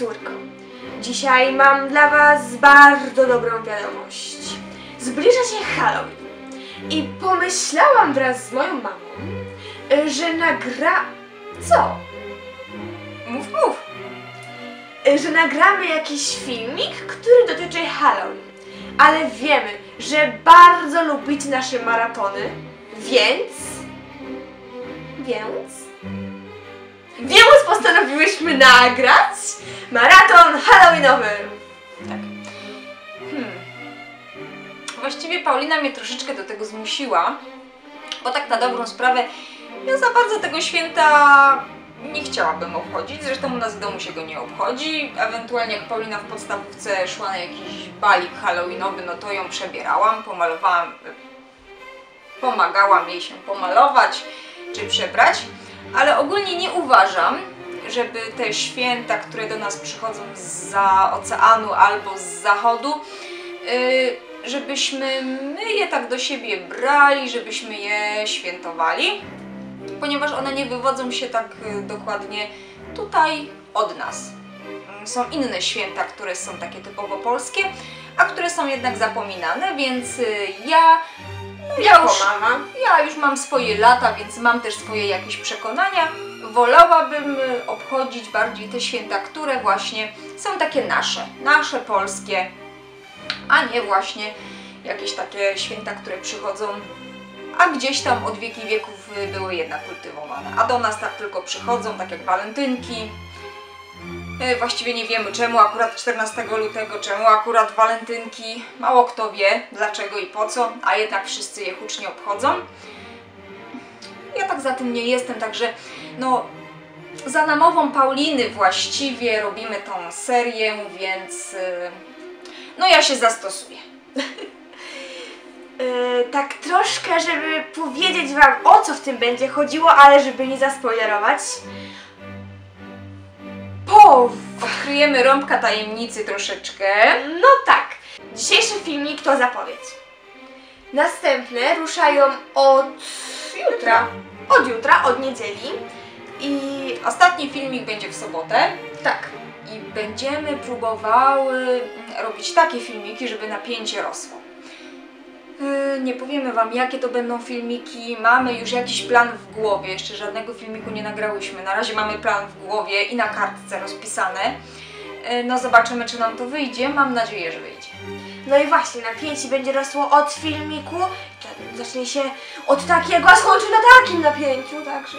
córko. Dzisiaj mam dla Was bardzo dobrą wiadomość. Zbliża się Halloween i pomyślałam wraz z moją mamą, że Co? Mów. Że nagramy jakiś filmik, który dotyczy Halloween. Ale wiemy, że bardzo lubicie nasze maratony, więc postanowiłyśmy nagrać maraton halloweenowy. Tak. Właściwie Paulina mnie troszeczkę do tego zmusiła, bo tak na dobrą sprawę ja za bardzo tego święta nie chciałabym obchodzić, zresztą u nas w domu się go nie obchodzi. Ewentualnie jak Paulina w podstawówce szła na jakiś balik halloweenowy, no to ją przebierałam, pomagałam jej się pomalować czy przebrać, ale ogólnie nie uważam, żeby te święta, które do nas przychodzą zza oceanu albo z zachodu, żebyśmy my je tak do siebie brali, żebyśmy je świętowali, ponieważ one nie wywodzą się tak dokładnie tutaj od nas. Są inne święta, które są takie typowo polskie, a które są jednak zapominane, więc ja już mam swoje lata, więc mam też swoje jakieś przekonania. Wolałabym obchodzić bardziej te święta, które właśnie są takie nasze polskie, a nie właśnie jakieś takie święta, które przychodzą, a gdzieś tam od wieki wieków były jednak kultywowane. A do nas tak tylko przychodzą, tak jak walentynki. Właściwie nie wiemy czemu akurat 14 lutego, czemu akurat walentynki. Mało kto wie dlaczego i po co, a jednak wszyscy je hucznie obchodzą. Ja tak za tym nie jestem, także no za namową Pauliny właściwie robimy tą serię, więc no ja się zastosuję. Tak troszkę, żeby powiedzieć Wam, o co w tym będzie chodziło, ale żeby nie zaspoilerować. Odkryjemy rąbka tajemnicy troszeczkę. No tak. Dzisiejszy filmik to zapowiedź. Następne ruszają od jutra. Od niedzieli. I ostatni filmik będzie w sobotę. Tak. I będziemy próbowały robić takie filmiki, żeby napięcie rosło. Nie powiemy Wam, jakie to będą filmiki. Mamy już jakiś plan w głowie. Jeszcze żadnego filmiku nie nagrałyśmy. Na razie mamy plan w głowie i na kartce rozpisane. No zobaczymy, czy nam to wyjdzie. Mam nadzieję, że wyjdzie. No i właśnie, napięcie będzie rosło od filmiku. Zacznie się od takiego, a skończy na takim napięciu. Także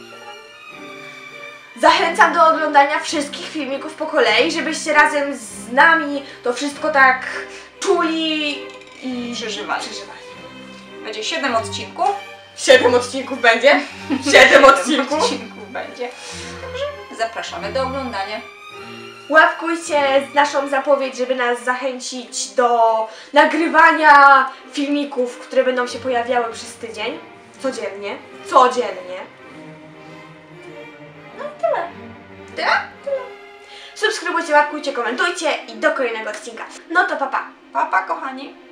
zachęcam do oglądania wszystkich filmików po kolei, żebyście razem z nami to wszystko tak czuli i przeżywali. Będzie 7 odcinków. 7 odcinków będzie? 7 odcinków? Będzie. Także zapraszamy do oglądania. Łapkujcie naszą zapowiedź, żeby nas zachęcić do nagrywania filmików, które będą się pojawiały przez tydzień. Codziennie. No i tyle. Tyle. Subskrybujcie, łapkujcie, komentujcie i do kolejnego odcinka. No to pa. Pa, kochani.